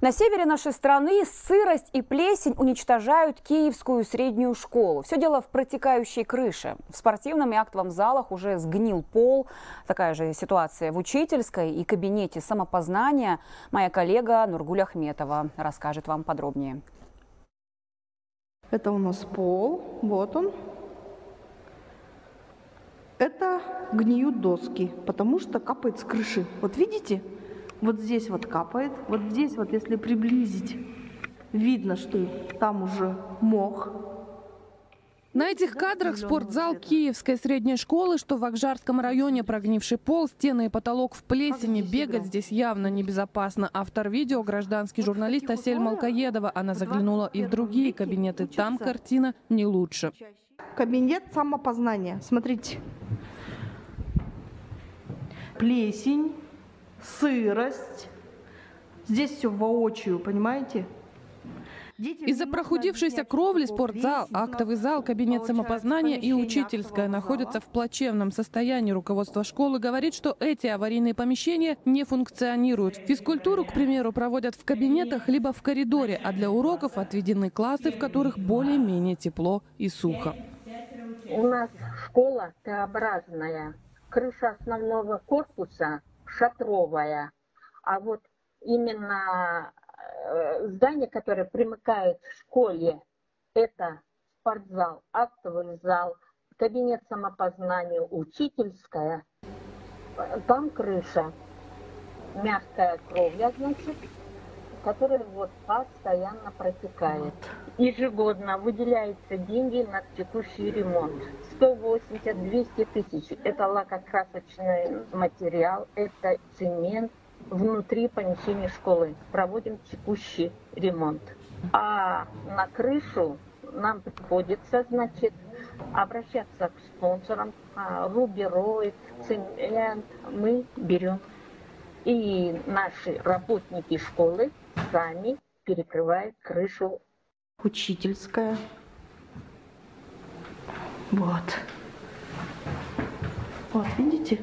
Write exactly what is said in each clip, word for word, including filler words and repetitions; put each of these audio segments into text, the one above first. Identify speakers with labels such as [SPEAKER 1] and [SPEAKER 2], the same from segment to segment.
[SPEAKER 1] На севере нашей страны сырость и плесень уничтожают Киевскую среднюю школу. Все дело в протекающей крыше. В спортивном и актовом залах уже сгнил пол. Такая же ситуация в учительской и кабинете самопознания. Моя коллега Нургуль Ахметова расскажет вам подробнее.
[SPEAKER 2] Это у нас пол, вот он. Это гниют доски, потому что капает с крыши. Вот видите? Вот здесь вот капает, вот здесь вот, если приблизить, видно, что там уже мох.
[SPEAKER 3] На этих кадрах спортзал Киевской средней школы, что в Акжарском районе, прогнивший пол, стены и потолок в плесени. Бегать здесь явно небезопасно. Автор видео – гражданский журналист Асель Малкоедова. Она заглянула и в другие кабинеты. Там картина не лучше.
[SPEAKER 2] Кабинет самопознания. Смотрите. Плесень, сырость. Здесь все воочию, понимаете?
[SPEAKER 3] Из-за прохудившейся кровли спортзал, актовый зал, кабинет самопознания и учительская находятся в плачевном состоянии. Руководство школы говорит, что эти аварийные помещения не функционируют. Физкультуру, к примеру, проводят в кабинетах либо в коридоре, а для уроков отведены классы, в которых более-менее тепло и сухо.
[SPEAKER 4] У нас школа Т-образная, крыша основного корпуса шатровая, а вот именно здание, которое примыкает к школе, это спортзал, актовый зал, кабинет самопознания, учительская. Там крыша, мягкая кровля, значит, которая вот постоянно протекает. Ежегодно выделяются деньги на текущий ремонт. сто восемьдесят — двести тысяч. Это лакокрасочный материал, это цемент. Внутри помещения школы проводим текущий ремонт. А на крышу нам приходится, значит, обращаться к спонсорам. Рубероид, цемент мы берем. И наши работники школы сами перекрывают крышу.
[SPEAKER 2] Учительская. Вот. Вот, видите?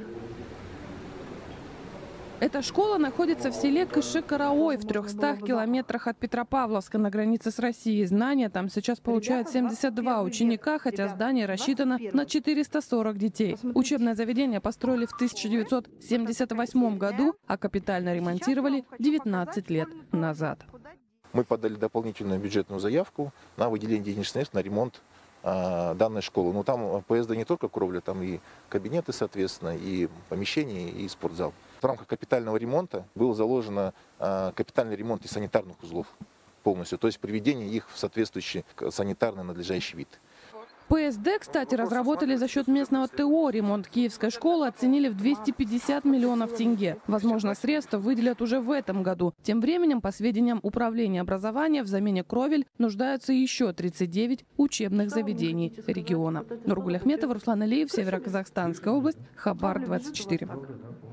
[SPEAKER 3] Эта школа находится в селе Кыши-Караой, в трехстах километрах от Петропавловска, на границе с Россией. Знания там сейчас получают семьдесят два ученика, хотя здание рассчитано на четыреста сорок детей. Учебное заведение построили в тысяча девятьсот семьдесят восьмом году, а капитально ремонтировали девятнадцать лет назад.
[SPEAKER 5] Мы подали дополнительную бюджетную заявку на выделение денежных средств на ремонт э, данной школы. Но там ПСД не только кровля, там и кабинеты, соответственно, и помещения, и спортзал. В рамках капитального ремонта был заложен э, капитальный ремонт и санитарных узлов полностью, то есть приведение их в соответствующий санитарный надлежащий вид.
[SPEAKER 3] ПСД, кстати, разработали за счет местного ТО. Ремонт Киевской школы оценили в двести пятьдесят миллионов тенге. Возможно, средства выделят уже в этом году. Тем временем, по сведениям Управления образования, в замене кровель нуждаются еще тридцать девять учебных заведений региона. Нургуль Ахметова, Руслан Алиев, Северо-Казахстанская область, Хабар двадцать четыре.